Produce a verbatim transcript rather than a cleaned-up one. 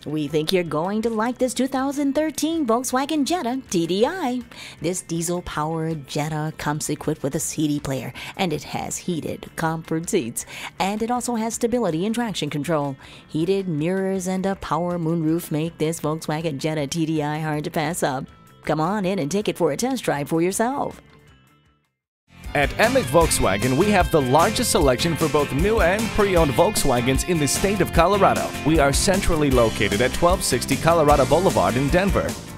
We think you're going to like this two thousand thirteen Volkswagen Jetta T D I. This diesel-powered Jetta comes equipped with a C D player, and it has heated, comfort seats. And it also has stability and traction control. Heated mirrors and a power moonroof make this Volkswagen Jetta T D I hard to pass up. Come on in and take it for a test drive for yourself. At Emig Volkswagen, we have the largest selection for both new and pre-owned Volkswagens in the state of Colorado. We are centrally located at twelve sixty Colorado Boulevard in Denver.